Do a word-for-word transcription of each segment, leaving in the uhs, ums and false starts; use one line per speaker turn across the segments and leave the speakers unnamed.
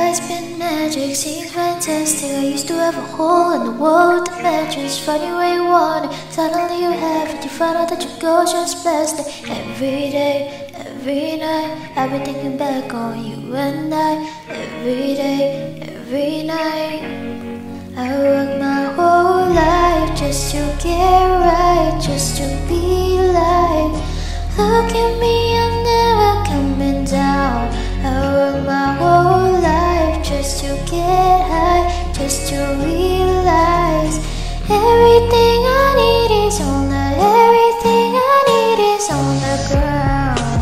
eyes been magic, seems fantastic. I used to have a hole in the wall with the mattress. Funny way you want it, suddenly you have it. You find out that your goal's just plastic. Every day, every night, I've been thinking back on you and I. Every day, every night, I work my whole life just to get right, just to be like. Look at me, I'm never coming down. I work my whole life just to get high, just to realize everything I need is on the, everything I need is on the ground.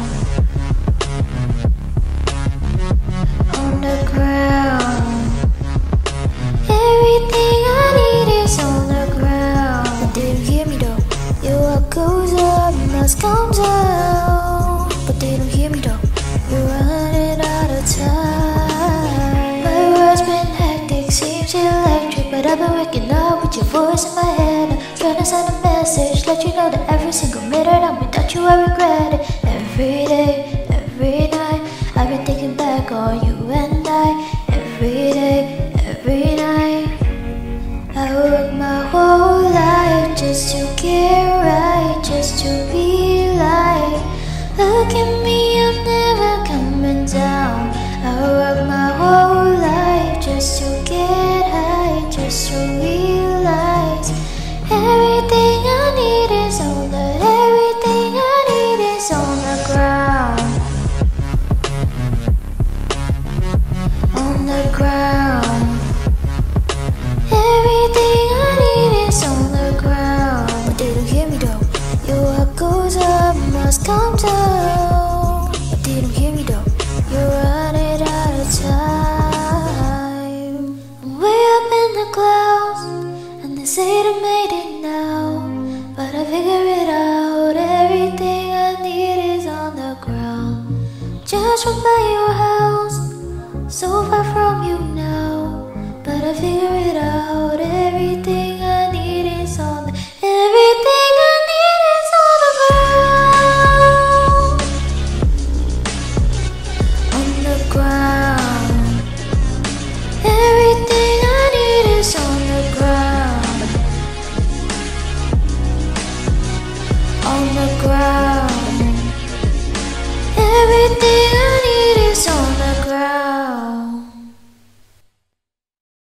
On the ground. Everything I need is on the ground. But they don't hear me though. Yeah, what goes up must come down. But they don't hear me though. You're running out of time. My world's been hectic, seems electric, but I've been waking up with your voice in my head. I'm trying to send a message, let you know that every single minute I'm without you I regret it. Every day, every night, I've been thinking back on you and I. Every day, every night, I work my whole life just to get right, just to be like. Look at me, I'm never coming down. I work my whole life just to get high, just to realize everything I need is on the, everything I need is on the ground. On the ground. Everything I need is on the ground. But they don't hear me though. Yeah, what goes up must come down. But they don't hear me though. You're running out of time. I'm way up in the clouds, and they say they made it now. But I figure it out, everything I need is on the ground. Just from by your house, so far from you now. But I figure it out, everything